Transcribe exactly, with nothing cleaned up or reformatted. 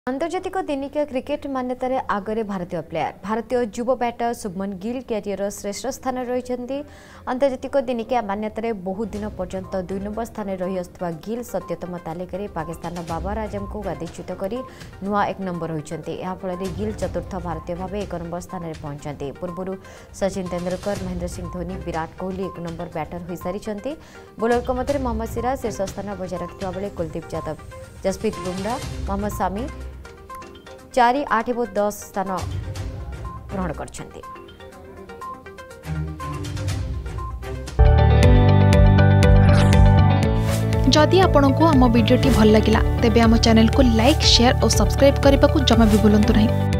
आंतर्जातिक दिनिकिया cricket मान्यतार आगरे भारतीय player भारतीय युव बैटर शुभमन गिल कैरियर श्रेष्ठ स्थान रही आंतर्जातिक दिनिकिया मान्यतार बहुत दिन पर्यंत दुई नंबर स्थान रही आसुवा गिल सत्यतम तालिकार पाकिस्तान बाबर आजम को गादीच्युत कर नुआ एक नंबर होती फल गिल चतुर्थ भारतीय भाव एक नंबर स्थान में पहुंचती पूर्व सचिन तेंदुलकर महेंद्र सिंह धोनी विराट कोहली एक नंबर बैटर हो सारी बोलर मध्य मोहम्मद सिराज शीर्ष स्थान बजाय रखा बेले कुलदीप यादव जसप्रीत बुमराह मोहम्मद सामी चार आठ और दस स्थान ग्रहण करछन्ति। जदि आपंक आम भिडी भल लगा तेब आम चैनल को लाइक शेयर और सब्सक्राइब करने को जमा भी भूलु नहीं।